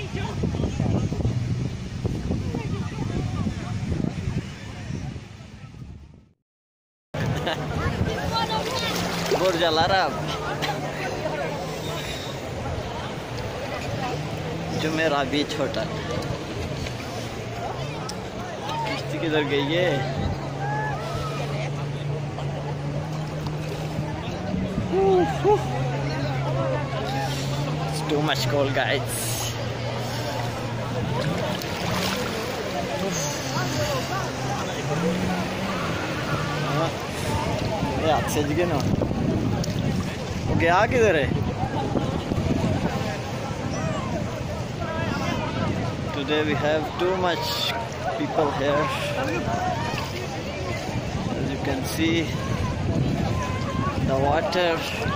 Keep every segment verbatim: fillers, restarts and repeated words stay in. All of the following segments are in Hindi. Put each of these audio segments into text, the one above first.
बुर्ज अल अरब जुमेरा बीच होटल। किश्ती किधर गई है? It's too much cold, guys. ये हाथ से जगह ना वो गया किधर है? Today we have too much people here. As you can see, the water.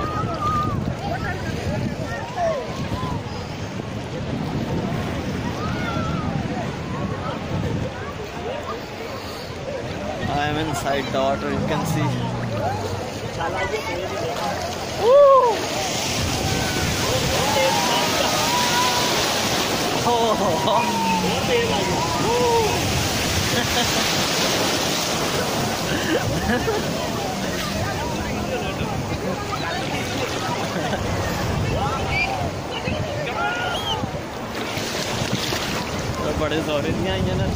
I am inside the water, you can see. Woo! Oh! बड़े जोरे नहीं आई ना।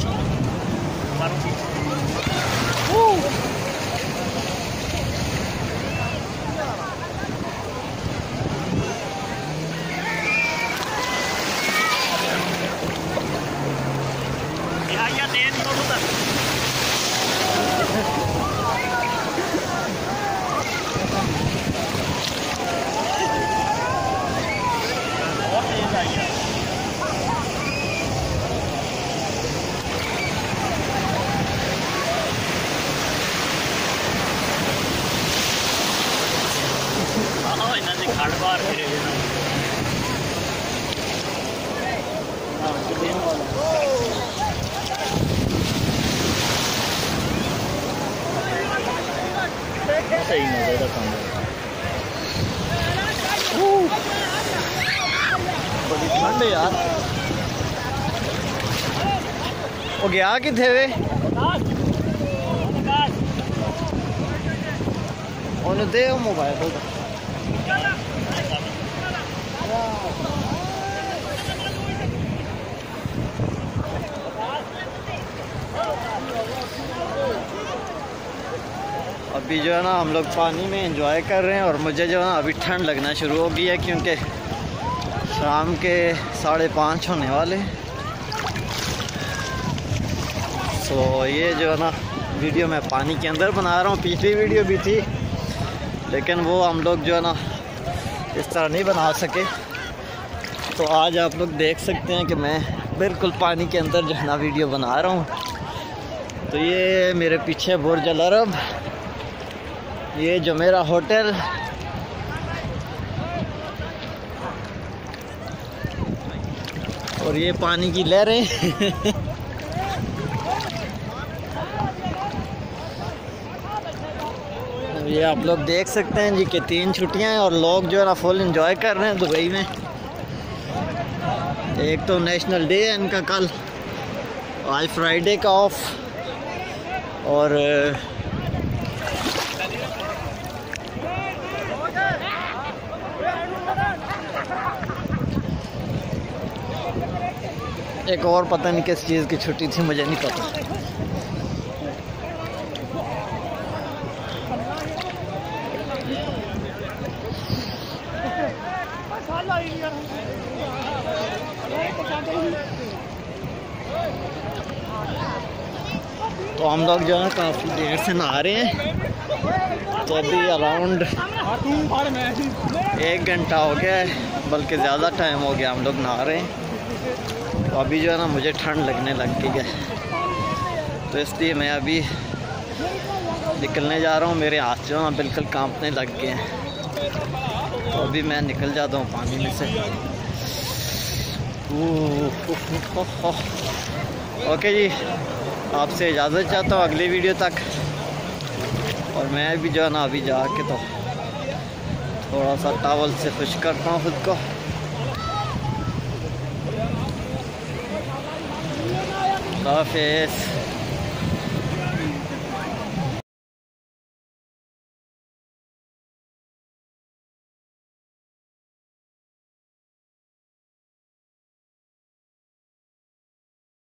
सही मजा था। बड़ी ठंड है यार। वो गया किथे वे? उन्हें दे मोबाइल होगा। अभी जो है ना हम लोग पानी में एंजॉय कर रहे हैं और मुझे जो है ना अभी ठंड लगना शुरू हो गई है क्योंकि शाम के साढ़े पाँच होने वाले। सो ये जो है ना वीडियो मैं पानी के अंदर बना रहा हूँ। पिछली वीडियो भी थी लेकिन वो हम लोग जो है ना इस तरह नहीं बना सके। तो आज आप लोग देख सकते हैं कि मैं बिल्कुल पानी के अंदर जो है ना वीडियो बना रहा हूँ। तो ये मेरे पीछे बुर्ज अल अरब, ये जुमेरा होटल, और ये पानी की लहरें। ये आप लोग देख सकते हैं जी कि तीन छुट्टियां हैं और लोग जो है ना फुल एंजॉय कर रहे हैं दुबई में। एक तो नेशनल डे है इनका कल, आज फ्राइडे का ऑफ, और एक और पता नहीं किस चीज़ की छुट्टी थी, मुझे नहीं पता। तो हम लोग जो है काफ़ी देर से नहा रहे हैं। तो अभी अराउंड एक घंटा हो गया है, बल्कि ज़्यादा टाइम हो गया हम लोग नहा रहे हैं। तो अभी जो है ना मुझे ठंड लगने लग गई है, तो इसलिए मैं अभी निकलने जा रहा हूँ। मेरे हाथ जो है बिल्कुल कांपने लग गए हैं। तो अभी मैं निकल जाता हूँ पानी में से। ओके जी, आपसे इजाज़त चाहता हूँ अगली वीडियो तक। और मैं भी जो है ना अभी जाके तो थोड़ा सा टॉवल से खुश करता हूँ खुद को। हाफिज़।